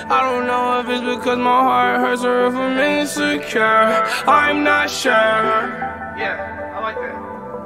I don't know if it's because my heart hurts or if I'm insecure. I'm not sure. Yeah, I like that.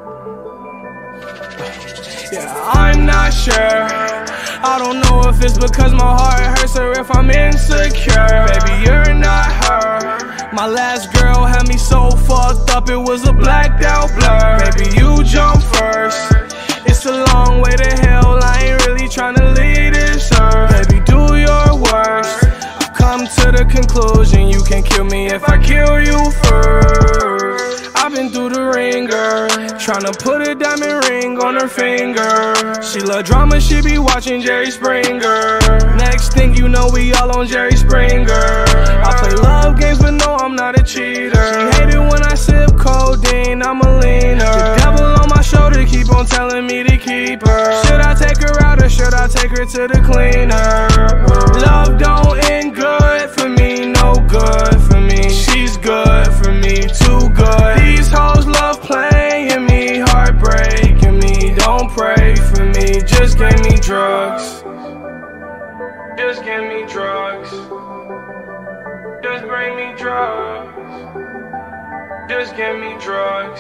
Yeah, I'm not sure. I don't know if it's because my heart hurts or if I'm insecure. Baby, you're not her. My last girl had me so fucked up, it was a blacked out blur. Baby, you jump first. It's a long way to hell, I ain't really tryna leave this earth. Baby, do your worst. I've come to the conclusion you can't kill me if I kill you first. I've been through the ringer, tryna put a diamond ring on her finger. She love drama, she be watching Jerry Springer. Next thing you know, we all on Jerry Springer. I play love games, but no, I'm not a cheater. She hate it when I sip codeine, I'm a leaner. The devil on my shoulder keep on telling me to keep her. Should I take her out or should I take her to the cleaner? Love don't end good for me, no good for me. She's good for me, too good. These hoes love playing me, heartbreaking me. Don't pray for me, just give me drugs. Just give me drugs. Just bring me drugs. Just give me drugs.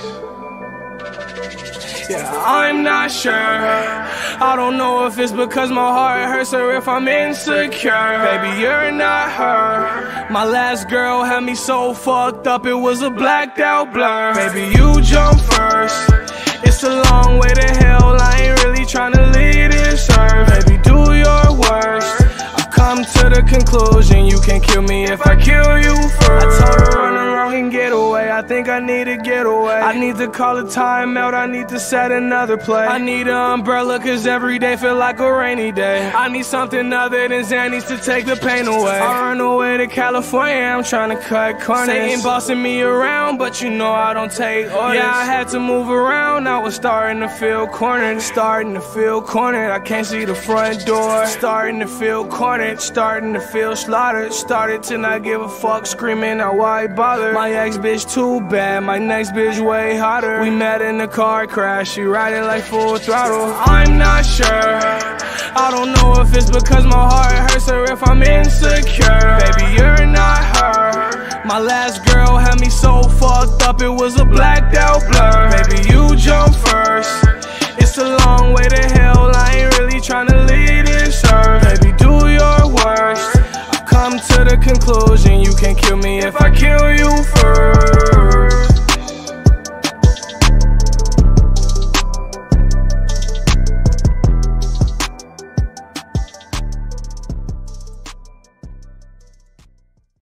Yeah, I'm not sure. I don't know if it's because my heart hurts or if I'm insecure. Baby, you're not her. My last girl had me so fucked up, it was a blacked out blur. Baby, you jump first. It's a long way to hell, I ain't really tryna leave this earth. Baby, do your worst. I've come to the conclusion you can't kill me if I kill you first. I told her run around and get away, I think I need to get away. I need to call a timeout, I need to set another play. I need an umbrella cause every day feel like a rainy day. I need something other than Xannies to take the pain away. I run away to California, I'm trying to cut corners. Satan bossing me around, but you know I don't take orders. Yeah, I had to move around, I was starting to feel cornered. Starting to feel cornered, I can't see the front door. Starting to feel cornered, starting to feel slaughtered. Started to not give a fuck, screaming out why bother. My ex bitch too bad, my next bitch way hotter. We met in a car crash, she riding like full throttle. I'm not sure. I don't know if it's because my heart hurts or if I'm insecure. Baby, you're not her. My last girl had me so fucked up, it was a blacked out blur. Baby, you jump first. It's a long way to hell, I ain't really tryna live.